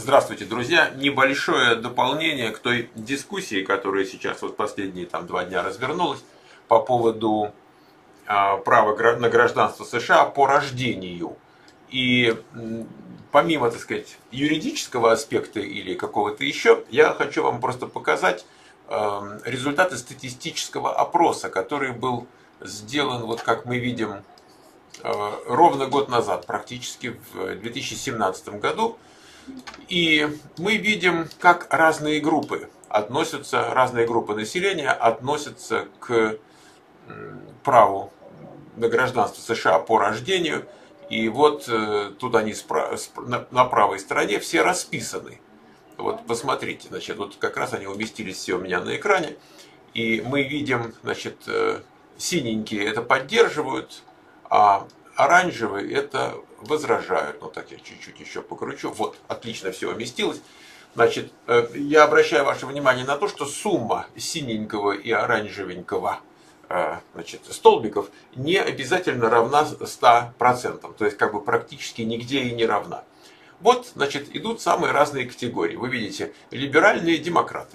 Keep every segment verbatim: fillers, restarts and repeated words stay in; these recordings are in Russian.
Здравствуйте, друзья! Небольшое дополнение к той дискуссии, которая сейчас вот последние там, два дня развернулась по поводу э, права на гражданство США по рождению. И помимо, так сказать, юридического аспекта или какого-то еще, я хочу вам просто показать э, результаты статистического опроса, который был сделан, вот как мы видим, э, ровно год назад, практически в две тысячи семнадцатом году. И мы видим, как разные группы относятся, разные группы населения относятся к праву на гражданство США по рождению. И вот тут они на правой стороне все расписаны. Вот посмотрите, значит, вот как раз они уместились все у меня на экране. И мы видим, значит, синенькие это поддерживают, а оранжевые это возражают. Ну так я чуть-чуть еще покручу. Вот, отлично все уместилось. Значит, я обращаю ваше внимание на то, что сумма синенького и оранжевенького, значит, столбиков не обязательно равна ста процентам. То есть как бы практически нигде и не равна. Вот, значит, идут самые разные категории. Вы видите, либеральные демократы.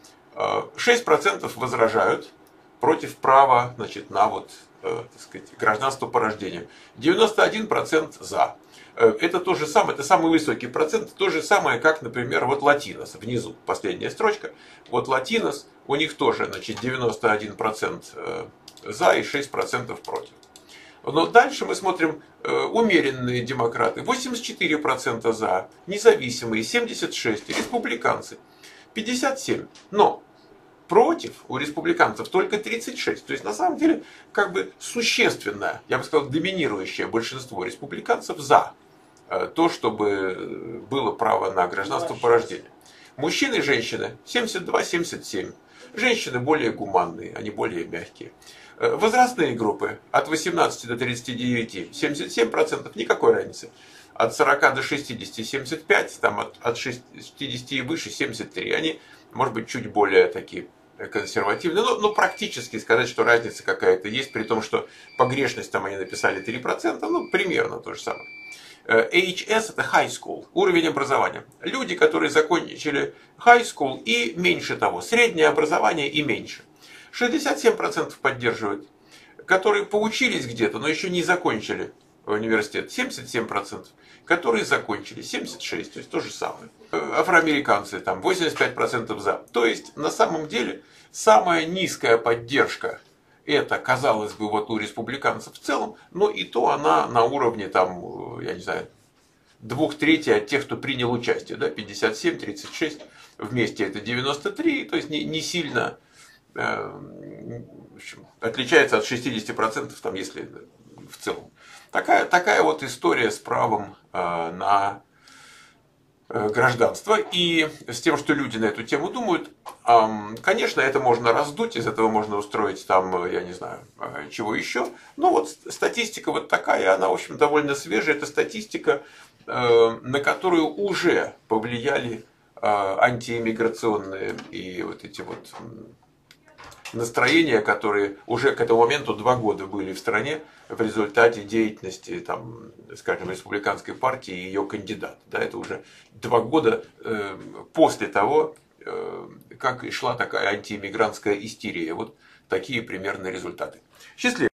шесть процентов возражают против права, значит, на вот, так сказать, гражданство по рождению. девяносто один процент за. Это то же самое, это самый высокий процент, то же самое, как, например, вот Латинос, внизу, последняя строчка. Вот Латинос, у них тоже, значит, девяносто один процент за и шесть процентов против. Но дальше мы смотрим умеренные демократы, восемьдесят четыре процента за, независимые семьдесят шесть процентов, республиканцы пятьдесят семь процентов. Но против у республиканцев только тридцать шесть процентов. То есть на самом деле как бы существенное, я бы сказал, доминирующее большинство республиканцев за то, чтобы было право на гражданство по рождению. Мужчины и женщины семьдесят два — семьдесят семь. Женщины более гуманные, они более мягкие. Возрастные группы от восемнадцати до тридцати девяти семьдесят семь процентов, никакой разницы. От сорока до шестидесяти семьдесят пять процентов, там от, от шестидесяти и выше семьдесят три процента. Они, может быть, чуть более такие консервативные, но, но практически сказать, что разница какая-то есть, при том, что погрешность там они написали три процента, ну, примерно то же самое. эйч эс это high school, уровень образования. Люди, которые закончили high school и меньше того, среднее образование и меньше. шестьдесят семь процентов поддерживают, которые поучились где-то, но еще не закончили университет, семьдесят семь процентов, которые закончили, семьдесят шесть процентов, то есть то же самое. Афроамериканцы там восемьдесят пять процентов за. То есть на самом деле самая низкая поддержка это, казалось бы, вот у республиканцев в целом, но и то она на уровне там, я не знаю, двух третей от тех, кто принял участие, да, пятьдесят семь — тридцать шесть, вместе это девяносто три, то есть не, не сильно э, в общем, отличается от шестидесяти процентов, там, если в целом. Такая, такая вот история с правом э, на э, гражданство и с тем, что люди на эту тему думают. Э, конечно, это можно раздуть, из этого можно устроить там, я не знаю, э, чего еще. Но вот статистика вот такая, она, в общем, довольно свежая. Это статистика, э, на которую уже повлияли э, антииммиграционные и вот эти вот настроения, которые уже к этому моменту два года были в стране в результате деятельности, там, скажем, республиканской партии и ее кандидата. Да, это уже два года э, после того, э, как и шла такая антииммигрантская истерия. Вот такие примерно результаты. Счастливо!